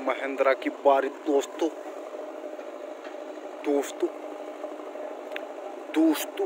महिंद्रा की बारी दोस्तों दोस्तों दोस्तों।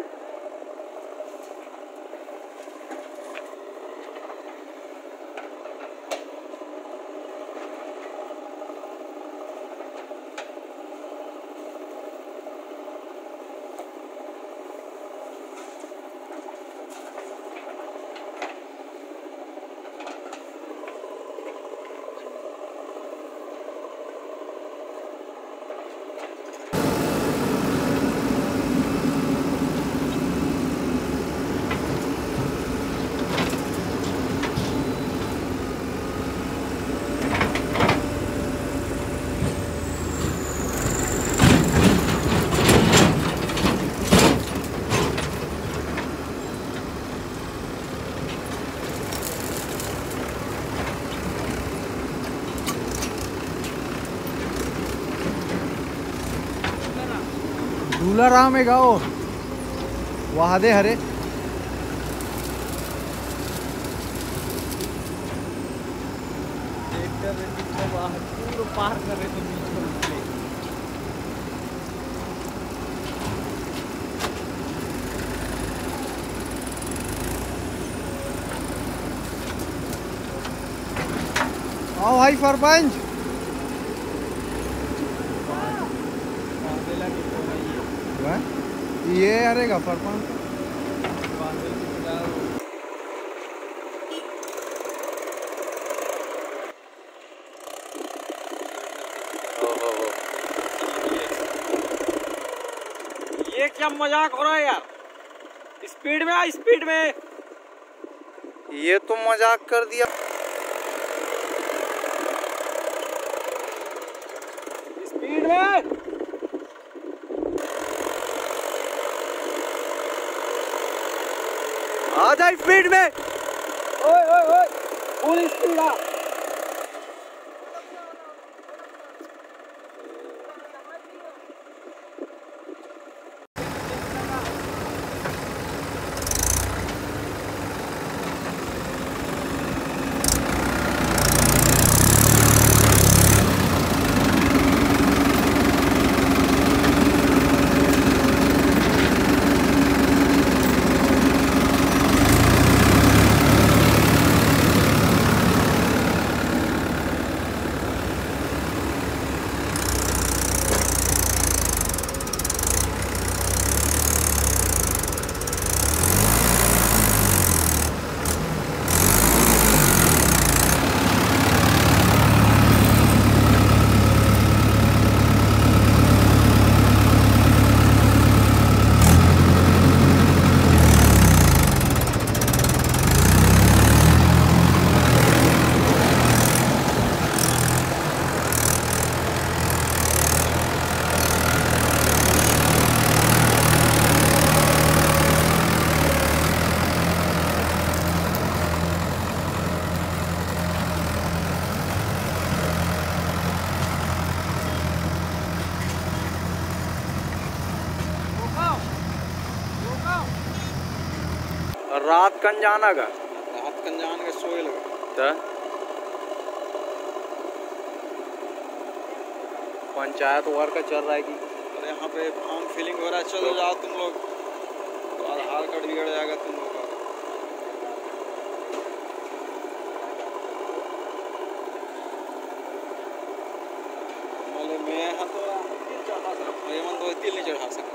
झूला राम में गाओ वहादे हरे पार कर रहे थे बीच में उठले। आओ भाई सरपंच ये अरेगा सरपंच ये क्या मजाक हो रहा है यार। स्पीड में आ, स्पीड में। ये तो मजाक कर दिया। स्पीड में आ जा स्पीड में। ओए ओए ओए फुल स्पीड आ। रात कन जाना का रात कन जान के सोए लगा। पंचायत वार का चल रहा है कि अरे यहाँ पे फॉर्म फिलिंग हो रहा है। चलो जाओ तुम लोग, तो आधार कार्ड बिगड़ जाएगा तुम लोग का। मैं यहाँ तो चढ़ा सकता हूँ, मन तो तिल नहीं चढ़ा सकता।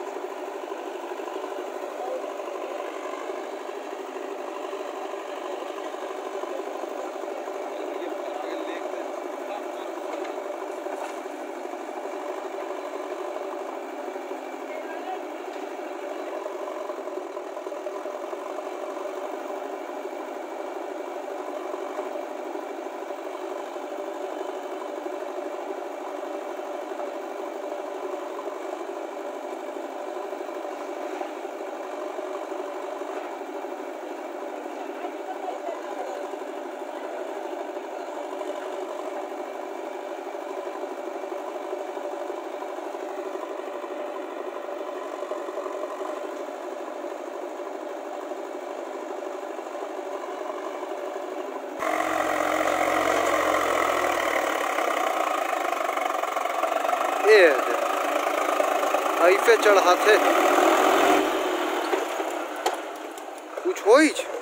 ऐसे चढ़ाते कुछ हो